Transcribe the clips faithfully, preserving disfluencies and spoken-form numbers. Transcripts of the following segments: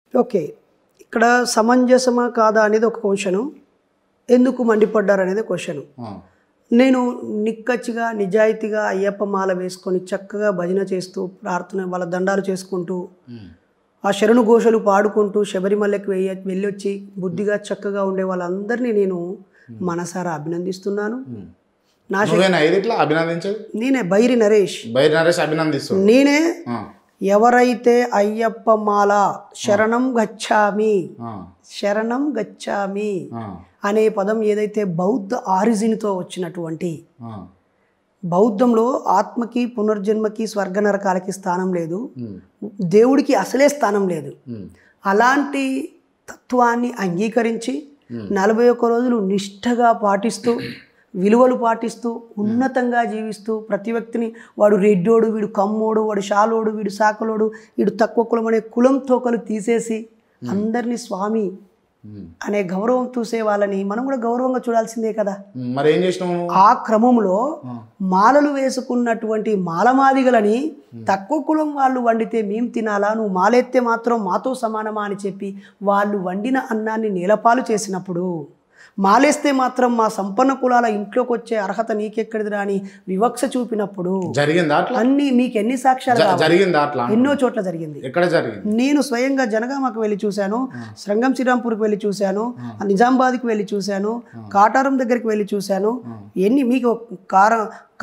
Okay, ఇక్కడ సమంజసమా కాదా అనేది ఒక క్వశ్చను, ఎందుకు మండిపడ్డారు అనేది క్వశ్చను. నేను నిక్కచ్చిగా నిజాయితీగా అయ్యప్ప మాల వేసుకొని చక్కగా భజన చేస్తూ ప్రార్థన వాళ్ళ దండాలు చేసుకుంటూ ఆ శరణు ఘోషలు పాడుకుంటూ శబరిమలకి వెయ్యి వెళ్ళొచ్చి బుద్ధిగా చక్కగా ఉండే వాళ్ళందరినీ నేను మనసారా అభినందిస్తున్నాను. నా నేనే బైరి నరేష్ నేనే ఎవరైతే అయ్యప్ప మాల శరణం గచ్చామి శరణం గచ్చామి అనే పదం ఏదైతే బౌద్ధ ఆరిజిన్తో వచ్చినటువంటి, బౌద్ధంలో ఆత్మకి పునర్జన్మకి స్వర్గ నరకాలకి స్థానం లేదు, దేవుడికి అసలే స్థానం లేదు. అలాంటి తత్వాన్ని అంగీకరించి నలభై ఒక్క రోజులు నిష్ఠగా పాటిస్తూ విలువలు పాటిస్తూ ఉన్నతంగా జీవిస్తూ ప్రతి వ్యక్తిని వాడు రెడ్డోడు, వీడు కమ్మోడు, వాడు షాలోడు, వీడు సాకలోడు, వీడు తక్కువ కులం అనే కులం తోకలు తీసేసి అందరినీ స్వామి అనే గౌరవం చూసే వాళ్ళని మనం కూడా గౌరవంగా చూడాల్సిందే కదా. మరి ఏం చేసినాము? ఆ క్రమంలో మాలలు వేసుకున్నటువంటి మాలమాదిగలని తక్కువ కులం వాళ్ళు వండితే మేము తినాలా, నువ్వు మాలెత్తే మాత్రం మాతో సమానమా అని చెప్పి వాళ్ళు వండిన అన్నాన్ని నేలపాలు చేసినప్పుడు, మాలేస్తే మాత్రం మా సంపన్న కులాల ఇంట్లోకి వచ్చే అర్హత నీకెక్కడిదిరా అని వివక్ష చూపినప్పుడు జరిగిందా అన్ని మీకు ఎన్ని సాక్ష్యాలు జరిగిందా? ఎన్నో చోట్ల జరిగింది. ఎక్కడ జరిగింది? నేను స్వయంగా జనగామకు వెళ్ళి చూశాను, శ్రంగం శ్రీరాంపూర్కి వెళ్ళి చూశాను, నిజామాబాద్కి వెళ్ళి చూశాను, కాటారం దగ్గరికి వెళ్ళి చూశాను. ఎన్ని మీకు కార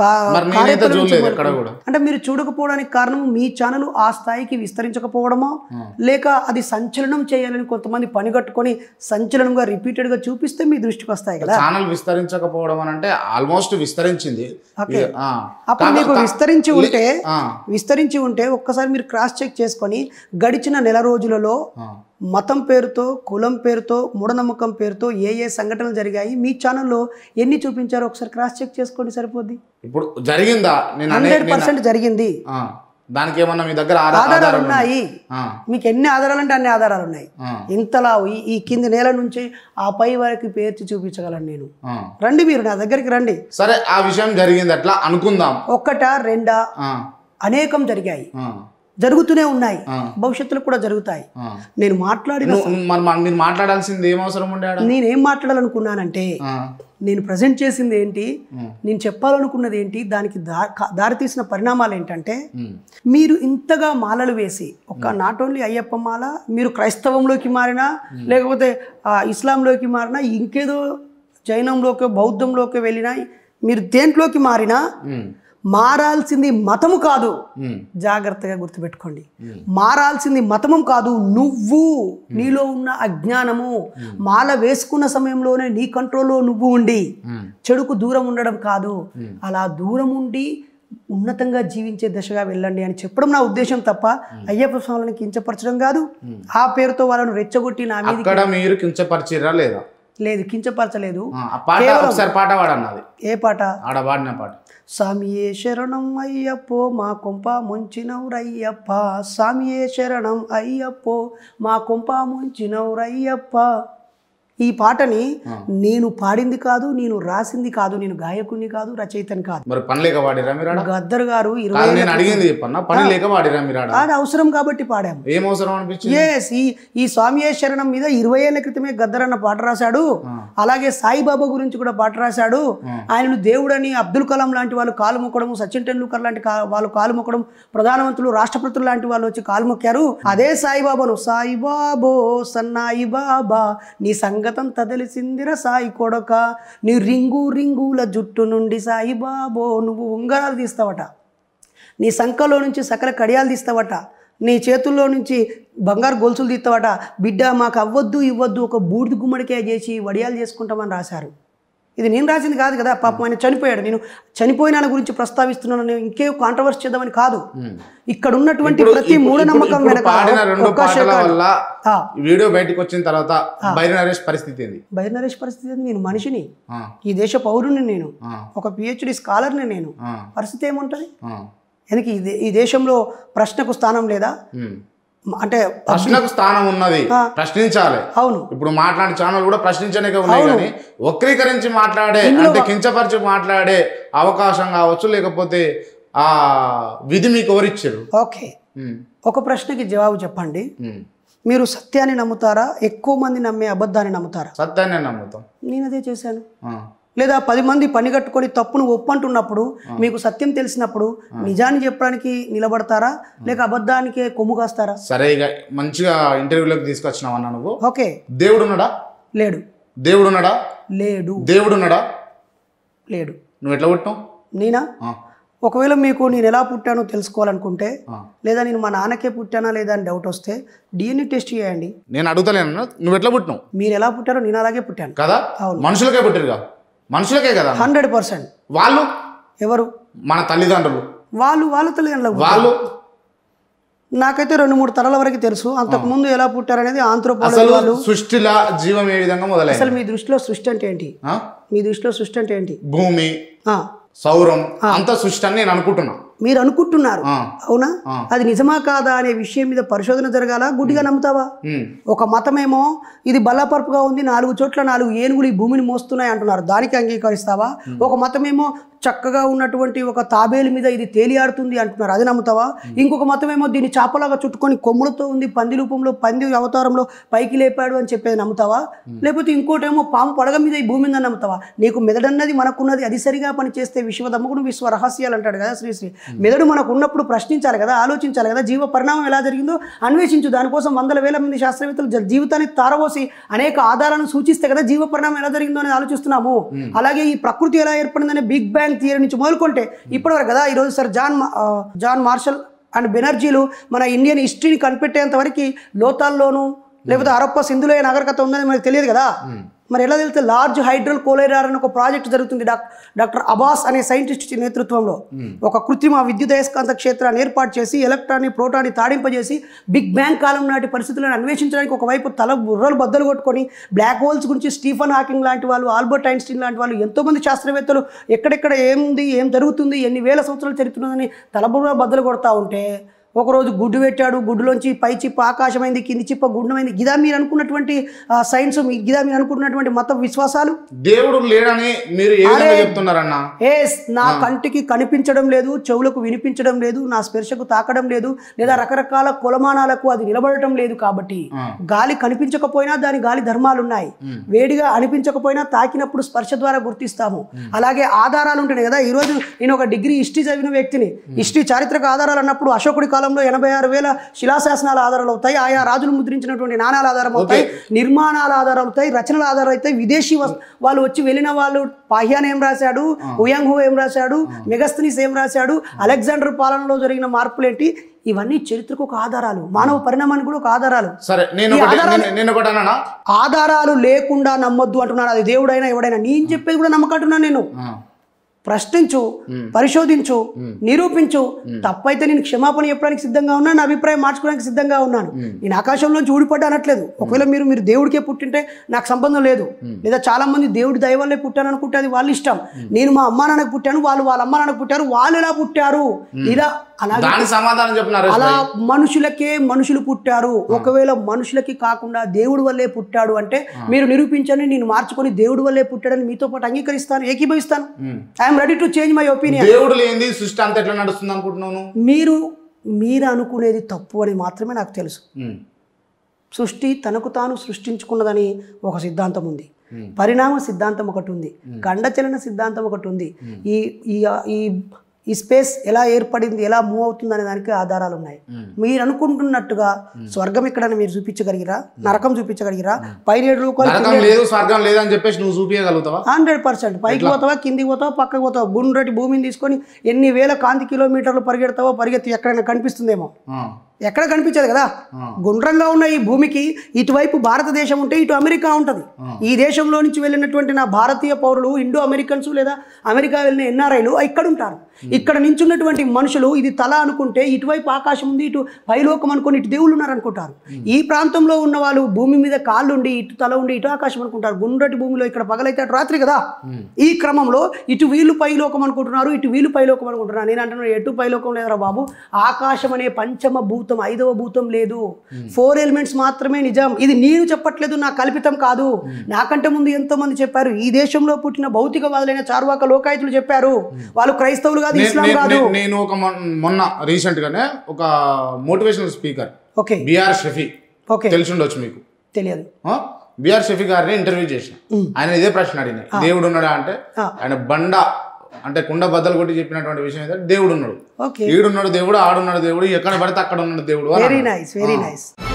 అంటే మీరు చూడకపోవడానికి కారణం మీ ఛానల్ ఆ స్థాయికి విస్తరించకపోవడమో, లేక అది సంచలనం చేయాలని కొంతమంది పని కట్టుకొని సంచలనంగా రిపీటెడ్ గా చూపిస్తే మీ దృష్టికి వస్తాయి కదా. ఛానల్ విస్తరించకపోవడం అని అంటే ఆల్మోస్ట్ విస్తరించింది. అప్పుడు మీకు విస్తరించి ఉంటే విస్తరించి ఉంటే ఒక్కసారి మీరు క్రాస్ చెక్ చేసుకొని గడిచిన నెల రోజులలో మతం పేరుతో, కులం పేరుతో, మూఢనమ్మకం పేరుతో ఏ ఏ సంఘటనలు జరిగాయి మీ ఛానల్లో ఎన్ని చూపించారో ఒకసారి క్రాస్ చెక్ చేసుకోండి, సరిపోద్ది. ఇప్పుడు జరిగిందా? హండ్రెడ్ పర్సెంట్ జరిగింది. దానికి ఏమన్నా మీ దగ్గర ఆధారాలు ఉన్నాయి? మీకు ఎన్ని ఆధారాలు అంటే అన్ని ఆధారాలు ఉన్నాయి. ఇంతలా ఈ కింది నేల నుంచి ఆ పై వరకు పేర్చి చూపించగలను నేను. రండి, మీరు నా దగ్గరికి రండి. సరే, ఆ విషయం జరిగింది అట్లా అనుకుందాం. ఒక్కటా రెండా? అనేకం జరిగాయి, జరుగుతూనే ఉన్నాయి, భవిష్యత్తులో కూడా జరుగుతాయి. నేను మాట్లాడిన మీరు మాట్లాడాల్సింది ఏం అవసరం ఉండే? నేనేం మాట్లాడాలనుకున్నానంటే, నేను ప్రజెంట్ చేసింది ఏంటి, నేను చెప్పాలనుకున్నది ఏంటి, దానికి దారితీసిన పరిణామాలు ఏంటంటే, మీరు ఇంతగా మాలలు వేసి ఒక నాట్ ఓన్లీ అయ్యప్ప మాల, మీరు క్రైస్తవంలోకి మారినా లేకపోతే ఇస్లాంలోకి మారినా ఇంకేదో జైనంలోకి బౌద్ధంలోకి వెళ్ళినా మీరు దేంట్లోకి మారినా మారాల్సింది మతము కాదు. జాగ్రత్తగా గుర్తుపెట్టుకోండి, మారాల్సింది మతము కాదు, నువ్వు నీలో ఉన్న అజ్ఞానము. మాల వేసుకున్న సమయంలోనే నీ కంట్రోల్లో నువ్వు ఉండి చెడుకు దూరం ఉండడం కాదు, అలా దూరం ఉండి ఉన్నతంగా జీవించే దశగా వెళ్ళండి అని చెప్పడం నా ఉద్దేశం తప్ప అయ్యప్ప స్వామిని కించపరచడం కాదు. ఆ పేరుతో వాళ్ళను రెచ్చగొట్టి నా మీద మీరు కించపరిచిరా లేదా? లేదు, కించపరచలేదు. పాట పాడన్నది. ఏ పాట? ఆడ పాడిన పాట. స్వామియే శరణం అయ్యప్పో మా కొంప ముంచినవురయ్యప్ప, స్వామియే శరణం అయ్యప్పో మా కొంప ముంచినవురయ్యప్ప. ఈ పాటని నేను పాడింది కాదు, నేను రాసింది కాదు, నేను గాయకుని కాదు, రచయితని కాదు. మరి పని లేక పాడిరా మీరు? గద్దర్ గారు అది అవసరం కాబట్టి పాడాము. ఏం అవసరం అనిపించింది? ఎస్, ఈ ఈ స్వామియే శరణం మీద ఇరవై ఏళ్ల క్రితమే గద్దర్ అన్న పాట రాశాడు. అలాగే సాయిబాబా గురించి కూడా పాట రాశాడు. ఆయనను దేవుడని అబ్దుల్ కలాం లాంటి వాళ్ళు కాలు మొక్కడం, సచిన్ టెండూల్కర్ లాంటి వాళ్ళు కాలు మొక్కడం, ప్రధానమంత్రులు రాష్ట్రపతులు లాంటి వాళ్ళు వచ్చి కాలు మొక్కారు. అదే సాయిబాబాను సాయిబాబో సన్నాయి బాబా నీ సంగ గతంతా తెలిసిందిరా సాయి కొడక, నీ రింగు రింగుల జుట్టు నుండి సాయి బాబో నువ్వు ఉంగరాలు తీస్తావట, నీ సంఖలో నుంచి సకల కడియాలు తీస్తావట, నీ చేతుల్లో నుంచి బంగారు గొలుసులు తీస్తావట, బిడ్డ మాకు అవ్వద్దు ఇవ్వద్దు ఒక బూడిద గుమ్మడికాయ చేసి వడియాలు చేసుకుంటామని రాశారు. ఇది నేను రాసింది కాదు కదా, పాపం ఆయన చనిపోయాడు. నేను చనిపోయిన గురించి ప్రస్తావిస్తున్నాను, ఇంకే కాంట్రవర్సీ చేద్దామని కాదు. ఇక్కడ ఉన్నటువంటి ప్రతి మూఢనమ్మకం వెనక వీడియో బయటకు వచ్చిన తర్వాత బైరి నరేష్ పరిస్థితి ఏంది? బైరి నరేష్ పరిస్థితి ఏంది? నేను మనిషిని, ఈ దేశ పౌరుని, నేను ఒక పిహెచ్డి స్కాలర్ని, నేను పరిస్థితి ఏముంటది? ఎందుకు ఈ దేశంలో ప్రశ్నకు స్థానం లేదా? అంటే ప్రశ్నకు స్థానం ఉన్నది, ప్రశ్నించాలి. అవును, ఇప్పుడు మాట్లాడే ఛానల్ కూడా ప్రశ్నించడానికి ఉన్నాయి, కానీ వక్రీకరించి మాట్లాడే అంటే కించపరిచి మాట్లాడే అవకాశం కావచ్చు, లేకపోతే ఆ విధి మీకు ఎవరిచ్చారు? ఓకే, ఒక ప్రశ్నకి జవాబు చెప్పండి. మీరు సత్యాన్ని నమ్ముతారా, ఎక్కువ మంది నమ్మే అబద్ధాన్ని నమ్ముతారా? సత్యాన్ని నమ్ముతాం. నేను అదే చేశాను. ఆ. లేదా పది మంది పని కట్టుకొని తప్పును ఒప్పంటున్నప్పుడు మీకు సత్యం తెలిసినప్పుడు నిజాన్ని చెప్పడానికి నిలబడతారా, లేక అబద్ధానికి కొమ్ము కాస్తారా? సరే, ఇక మంచిగా ఇంటర్వ్యూలోకి తీసుకొచ్చినావు అన్న నువ్వు. ఓకే. దేవుడు ఉన్నాడా? లేడు. దేవుడు ఉన్నాడా? లేడు. దేవుడు ఉన్నాడా? లేడు. నువ్వు ఎట్లా పుట్టినావు? నేనా? ఒకవేళ మీకు నేను ఎలా పుట్టానో తెలుసుకోవాలనుకుంటే, లేదా నేను మా నాన్నకే పుట్టానా లేదా అని డౌట్ వస్తే డిఎన్ఏ టెస్ట్ చేయండి. నేను అడుగుతలేను, నువ్వు ఎట్లా పుట్టినావు? మీరు ఎలా పుట్టారో నేను అలాగే పుట్టాను కదా. అవును. మనుషులకే పుట్టారుగా, మనుషులకే కదా. Hundred percent. వాళ్ళు ఎవరు? మన తల్లిదండ్రులు. వాళ్ళు వాళ్ళ తల్లిదండ్రులు. వాళ్ళు నాకైతే రెండు మూడు తరాల వరకు తెలుసు. అంతకు ముందు ఎలా పుట్టారనేది ఆంథ్రోపాలజీ అసలు వాళ్ళు. సృష్టిలా జీవం ఏ విధంగా మొదలైంది? అసలు మీ దృష్టిలో సృష్టి అంటే ఏంటి? మీ దృష్టిలో సృష్టి అంటే ఏంటి? భూమి, సౌరం అంత సృష్టి అని నేను అనుకుంటున్నా. మీరు అనుకుంటున్నారు, అవునా? అది నిజమా కాదా అనే విషయం మీద పరిశోధన జరగాల. గుడ్డిగా నమ్ముతావా? ఒక మతమేమో ఇది బల్లపరుపుగా ఉంది, నాలుగు చోట్ల నాలుగు ఏనుగులు ఈ భూమిని మోస్తున్నాయి అంటున్నారు, దానికి అంగీకరిస్తావా? ఒక మతమేమో చక్కగా ఉన్నటువంటి ఒక తాబేలు మీద ఇది తేలియాడుతుంది అంటున్నారు, అది నమ్ముతావా? ఇంకొక మతమేమో దీన్ని చాపలాగా చుట్టుకొని కొమ్ములతో ఉంది, పంది రూపంలో పంది అవతారంలో పైకి లేపాడు అని చెప్పేది నమ్ముతావా? లేకపోతే ఇంకోటేమో పాము పడగ మీద ఈ భూమి ఉందని నమ్ముతావా? నీకు మెదడన్నది మనకున్నది, అది సరిగా పనిచేస్తే విశ్వదమ్ముకుడు విశ్వ రహస్యాలు అంటాడు కదా శ్రీశ్రీ. మెదడు మనకు ఉన్నప్పుడు ప్రశ్నించాలి కదా, ఆలోచించాలి కదా, జీవ పరిణామం ఎలా జరిగిందో అన్వేషించు. దానికోసం వందల వేల మంది శాస్త్రవేత్తలు జీవితాన్ని తారవోసి అనేక ఆధారాలను సూచిస్తే కదా జీవ పరిణామం ఎలా జరిగిందో అనేది ఆలోచిస్తున్నాము. అలాగే ఈ ప్రకృతి ఎలా ఏర్పడిందనే బిగ్ బ్యాంగ్ థియరీ నుంచి మొదలుకుంటే ఇప్పటివరకు కదా, ఈరోజు sir John John Marshall and బెనర్జీలు మన ఇండియన్ హిస్టరీని కనిపెట్టేంత వరకు లోతాల్లోనూ లేకపోతే హరప్ప సింధులోయ నాగరికత ఉందని మనకు తెలియదు కదా. మరి ఎలా తెలిస్తే లార్జ్ హైడ్రల్ కోలైడార్ అని ఒక ప్రాజెక్ట్ జరుగుతుంది డాక్టర్ అబాస్ అనే సైంటిస్ట్ నేతృత్వంలో. ఒక కృత్రిమ విద్యుదయస్కాంత క్షేత్రాన్ని ఏర్పాటు చేసి ఎలక్ట్రాన్ని ప్రోటాన్ని తాడింపజేసి బిగ్ బ్యాంగ్ కాలం నాటి పరిస్థితులను అన్వేషించడానికి ఒకవైపు తల బుర్రలు బద్దలు కొట్టుకొని బ్లాక్ హోల్స్ గురించి స్టీఫన్ హాకింగ్ లాంటి వాళ్ళు, ఆల్బర్ట్ ఐన్స్టీన్ లాంటి వాళ్ళు, ఎంతోమంది శాస్త్రవేత్తలు ఎక్కడెక్కడ ఏముంది, ఏం జరుగుతుంది, ఎన్ని వేల సంవత్సరాలు జరుగుతుందని తల బుర్రలు బద్దలు కొడతా ఉంటే ఒకరోజు గుడ్డు పెట్టాడు, గుడ్డులోంచి పై చిప్ప ఆకాశమైంది, కింది చిప్ప గుండమైంది. గిదా మీరు అనుకున్నటువంటి సైన్స్, గిదా మీరు అనుకున్నటువంటి మత విశ్వాసాలు? దేవుడు లేడని మీరు ఏ విధంగా చెప్తున్నారన్నా? ఎస్, నా కంటికి కనిపించడం లేదు, చెవులకు వినిపించడం లేదు, నా స్పర్శకు తాకడం లేదు, లేదా రకరకాల కొలమానాలకు అది నిలబడటం లేదు. కాబట్టి గాలి కనిపించకపోయినా దాని గాలి ధర్మాలు ఉన్నాయి. వేడిగా అనిపించకపోయినా తాకినప్పుడు స్పర్శ ద్వారా గుర్తిస్తాము. అలాగే ఆధారాలు ఉంటున్నాయి కదా. ఈరోజు నేను ఒక డిగ్రీ హిస్టరీ చదివిన వ్యక్తిని. హిస్టరీ చారిత్రక ఆధారాలు అన్నప్పుడు అశోకుడి కాలం ఎనభై ఆరు వేల శిలాశాసనాల ఆధారాలు అవుతాయి, ఆయా రాజులు ముద్రించినటువంటి నాణాల ఆధారం అవుతాయి, నిర్మాణాల ఆధారాలు అవుతాయి, రచనల ఆధారాలు అవుతాయి. విదేశీ వాళ్ళు వచ్చి వెళ్ళిన వాళ్ళు పాహ్యాన్ ఏం రాశాడు, ఉయాంగ్ హో ఏం రాశాడు, మెగస్తనీస్ ఏం రాశాడు, అలెగ్జాండర్ పాలనలో జరిగిన మార్పులు ఏంటి, ఇవన్నీ చరిత్రకు ఒక ఆధారాలు, మానవ పరిణామానికి కూడా ఒక ఆధారాలు. సరే, నేను ఆధారాలు లేకుండా నమ్మొద్దు అంటున్నాను. అది దేవుడైనా ఎవడైనా. నేను చెప్పేది కూడా నమ్మకంటున్నాను. నేను ప్రశ్నించు, పరిశోధించు, నిరూపించు. తప్పైతే నేను క్షమాపణ చెప్పడానికి సిద్ధంగా ఉన్నాను, నా అభిప్రాయం మార్చుకోవడానికి సిద్ధంగా ఉన్నాను. నేను ఆకాశంలోంచి ఊడిపడ్డా అనట్లేదు. ఒకవేళ మీరు మీరు దేవుడికే పుట్టింటే నాకు సంబంధం లేదు. లేదా చాలా మంది దేవుడి దయ వల్లే పుట్టాను అనుకుంటే అది వాళ్ళ ఇష్టం. నేను మా అమ్మా నాన్నకు పుట్టాను, వాళ్ళు వాళ్ళ అమ్మా నాన్నకు పుట్టారు, వాళ్ళు ఎలా పుట్టారు ఇలా అలా మనుషులకే మనుషులు పుట్టారు. ఒకవేళ మనుషులకి కాకుండా దేవుడి వల్లే పుట్టాడు అంటే మీరు నిరూపించండి, నేను మార్చుకొని దేవుడి వల్లే పుట్టాడని మీతో పాటు అంగీకరిస్తాను, ఏకీభవిస్తాను. I'm ready to change my opinion. దేవుడు లేనిది సృష్టి అంతా ఎట్లా నడుస్తుంది అనుకుంటున్నాను? మీరు మీరు అనుకునేది తప్పు అని మాత్రమే నాకు తెలుసు. సృష్టి తనకు తాను సృష్టించుకున్నదని ఒక సిద్ధాంతం ఉంది, పరిణామ సిద్ధాంతం ఒకటి ఉంది, గండచలన సిద్ధాంతం ఒకటి ఉంది. ఈ ఈ ఈ స్పేస్ ఎలా ఏర్పడింది, ఎలా మూవ్ అవుతుంది అనే దానికి ఆధారాలు ఉన్నాయి. మీరు అనుకుంటున్నట్టుగా స్వర్గం ఇక్కడ మీరు చూపించగలిగిరా, నరకం చూపించగలిగిరా, పైన హండ్రెడ్ పర్సెంట్ పైకి పోతావా, కిందికి పోతావా, పక్కకు పోతావా, గుండ్రటి భూమిని తీసుకొని ఎన్ని వేల కాంతి కిలోమీటర్లు పరిగెడతావో పరిగెత్తి ఎక్కడైనా కనిపిస్తుందేమో, ఎక్కడ కనిపించదు కదా. గుండ్రంగా ఉన్న ఈ భూమికి ఇటువైపు భారతదేశం ఉంటే ఇటు అమెరికా ఉంటుంది. ఈ దేశంలో నుంచి వెళ్ళినటువంటి నా భారతీయ పౌరులు, ఇండో అమెరికన్స్ లేదా అమెరికా వెళ్ళిన ఎన్ఆర్ఐలు ఇక్కడ ఉంటారు. ఇక్కడ నించున్నటువంటి మనుషులు ఇది తల అనుకుంటే ఇటువైపు ఆకాశం ఉంది, ఇటు పైలోకం అనుకుని ఇటు దేవుళ్ళు ఉన్నారు అనుకుంటారు. ఈ ప్రాంతంలో ఉన్న వాళ్ళు భూమి మీద కాళ్ళు ఉండి ఇటు తల ఉండి ఇటు ఆకాశం అనుకుంటారు. గుండ్రటి భూమిలో ఇక్కడ పగలైతే అటు రాత్రి కదా. ఈ క్రమంలో ఇటు వీళ్ళు పైలోకం అనుకుంటున్నారు, ఇటు వీళ్ళు పైలోకం అనుకుంటున్నారు. నేను అంటున్నాను ఎటు పైలోకం లేదురా బాబు, ఆకాశం అనే పంచమ భూతం, ఐదవ భూతం లేదు. ఫోర్ ఎలిమెంట్స్ మాత్రమే నిజం. ఇది నేను చెప్పట్లేదు, నా కల్పితం కాదు. నాకంటే ముందు ఎంతో మంది చెప్పారు. ఈ దేశంలో పుట్టిన భౌతికవాదులైన చార్వాక లోకాయుతులు చెప్పారు. వాళ్ళు క్రైస్తవులు కాదు, ఇస్లాం కాదు. నేను ఒక మొన్న రీసెంట్ గానే ఒక motivational speaker okay BR Shafi okay తెలిసి ఉండొచ్చు మీకు. తెలియదు. బిఆర్ షఫీ గారిని ఇంటర్వ్యూ చేసిన, ఆయన ఇదే ప్రశ్న అడిగిన, దేవుడు ఉన్నాడా అంటే ఆయన బండ అంటే కుండ బద్దలు కొట్టి చెప్పినటువంటి విషయం ఏంటంటే దేవుడు ఉన్నాడు, ఈడున్నాడు దేవుడు, ఆడున్నాడు దేవుడు, ఎక్కడ పడితే అక్కడ ఉన్నాడు దేవుడు. Very nice, very nice.